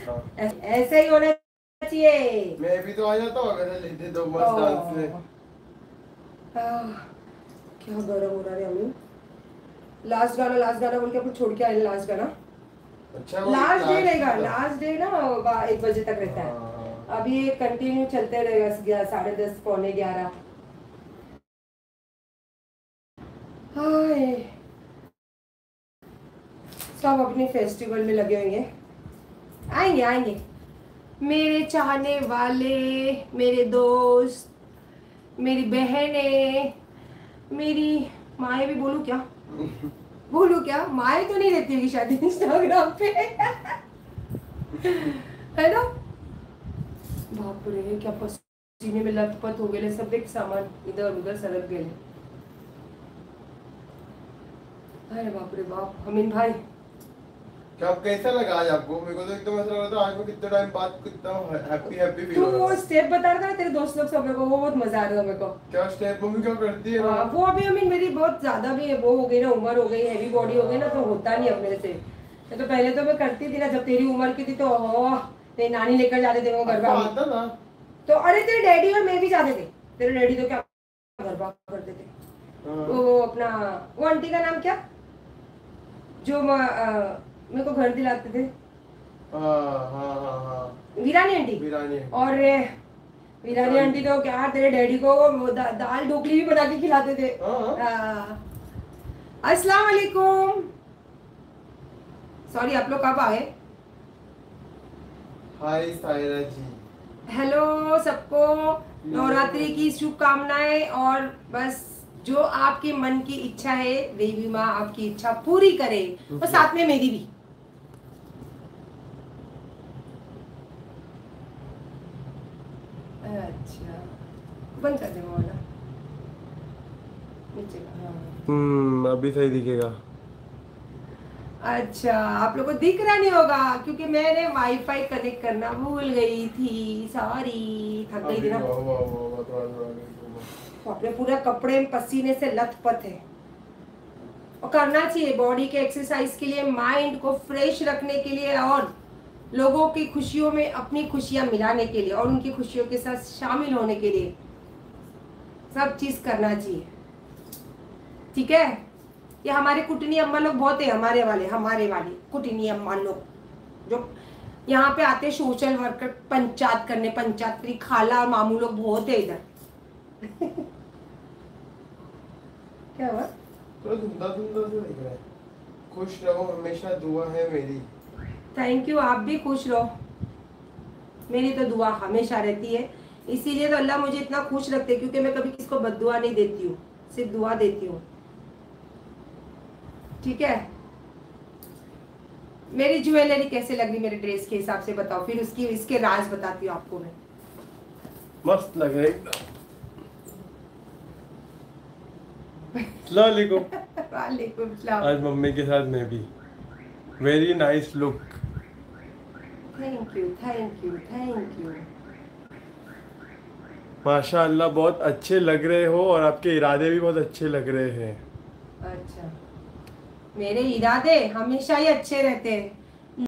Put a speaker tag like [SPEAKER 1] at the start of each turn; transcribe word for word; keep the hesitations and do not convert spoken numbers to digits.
[SPEAKER 1] ऐसे ही होना चाहिए।
[SPEAKER 2] मैं भी तो आ जाता हूँ अगर लेते दो मस्त डांस में।
[SPEAKER 1] क्या गरम हो रहा है अम्मी। लास्ट गाना लास्ट गाना बोल के अपन छोड़ के आए लास्ट गाना।
[SPEAKER 2] अच्छा
[SPEAKER 1] लास्ट डे रहेगा,
[SPEAKER 2] था।
[SPEAKER 1] लास्ट डे ना बा- एक बजे तक रहता है।
[SPEAKER 2] हाँ।
[SPEAKER 1] अभी ये कंटिन्यू चलते रहेगा साढ़े दस पौने ग्यारह। हाय, सब अपने फेस्टिवल में लगे होंगे। आएंगे आएंगे मेरे चाहने वाले, मेरे दोस्त, मेरी बहनें, मेरी माएँ भी बोलूं क्या? बोलूं क्या? माएँ तो नहीं रहती होगी शायद इंस्टाग्राम पे है ना? बाप रे क्या पसीने में लथपथ हो गए सब, एक सामान इधर उधर सरक गए। अरे बाप रे बाप। अमीन भाई
[SPEAKER 2] क्या कैसा लगा आज आपको? मेरे को तो एकदम ऐसा लग रहा था आज मैं कितने टाइम बाद कितना हैप्पी हैप्पी फील
[SPEAKER 1] तू
[SPEAKER 2] हो रहा
[SPEAKER 1] वो
[SPEAKER 2] था।
[SPEAKER 1] स्टेप बता रहा था ना तेरे दोस्त लोग सब, मेरे को वो बहुत मजा आ रहा था मेरे को।
[SPEAKER 2] क्या स्टेप मम्मी क्या करती है ना?
[SPEAKER 1] हाँ, वो अभी अमीन मेरी बहुत ज्यादा भी वो हो गई ना, उम्र हो गई, हैवी बॉडी हो गई ना, तो होता नहीं अब मेरे से। तो पहले तो मैं करती थी ना जब तेरी उम्र की थी, तो ओह तेरी नानी लेकर जाते थे वो गरबा में।
[SPEAKER 2] आता ना
[SPEAKER 1] तो अरे तेरे डैडी और मैं भी जाते थे। तेरे डैडी तो क्या गरबा करते थे। वो अपना वो आंटी का नाम क्या जो मेरे को घर दिलाते थे?
[SPEAKER 2] हाँ हाँ हाँ हाँ
[SPEAKER 1] वीरानी आंटी।
[SPEAKER 2] वीरानी।
[SPEAKER 1] और वीरानी आंटी तो क्या तेरे डैडी को वो दा, दाल ढोकली भी बना के खिलाते थे। अस्सलाम वालेकुम। सॉरी आप लोग कब आ गए?
[SPEAKER 2] हाय सायरा जी।
[SPEAKER 1] हेलो सबको, नवरात्रि की शुभकामनाएं। और बस जो आपके मन की इच्छा है देवी माँ आपकी इच्छा पूरी करे, और साथ में मेरी भी। अच्छा बंद कर दे वाला नीचे का। हाँ।
[SPEAKER 2] हम्म अभी सही दिखेगा।
[SPEAKER 1] अच्छा आप लोगों को दिख रहा नहीं होगा क्योंकि मैंने वाईफाई कनेक्ट करना भूल गई थी, सॉरी। थक गई थी ना। अपने पूरे कपड़े पसीने से लथपथ है। और करना चाहिए बॉडी के एक्सरसाइज के लिए, माइंड को फ्रेश रखने के लिए, और लोगों की खुशियों में अपनी खुशियां मिलाने के लिए, और उनकी खुशियों के साथ शामिल होने के लिए सब चीज करना चाहिए। ठीक है? ये हमारे कुटनी अम्मा लोग बहुत है, हमारे वाले हमारे वाले कुटनी अम्मा लोग जो यहाँ पे आते सोशल वर्कर पंचायत करने, पंचायत की खाला और मामू लोग बहुत है इधर क्या हुआ?
[SPEAKER 2] थोड़ा धुंधला धुंधला सा दिख रहा है। खुश रहो हमेशा, दुआ है मेरी।
[SPEAKER 1] थैंक यू, आप भी खुश रहो। मेरी तो दुआ हमेशा रहती है, इसीलिए तो अल्लाह मुझे इतना खुश रखते, क्योंकि मैं कभी किसी को बद्दुआ नहीं देती हूँ, सिर्फ दुआ देती हूँ। ठीक है? मेरी ज्वेलरी कैसे लग रही मेरे ड्रेस के हिसाब से बताओ, फिर उसकी इसके राज बताती हूँ आपको मैं।
[SPEAKER 2] मस्त लग रहा है एकदम। वालेकुम।
[SPEAKER 1] वालेकुम सलाम।
[SPEAKER 2] आज मम्मी के साथ मैं भी। Very nice look.
[SPEAKER 1] Thank you thank you thank you.
[SPEAKER 2] माशाअल्लाह बहुत अच्छे लग रहे हो, और आपके इरादे भी बहुत अच्छे लग रहे हैं।
[SPEAKER 1] अच्छा, मेरे इरादे हमेशा ही अच्छे रहते हैं।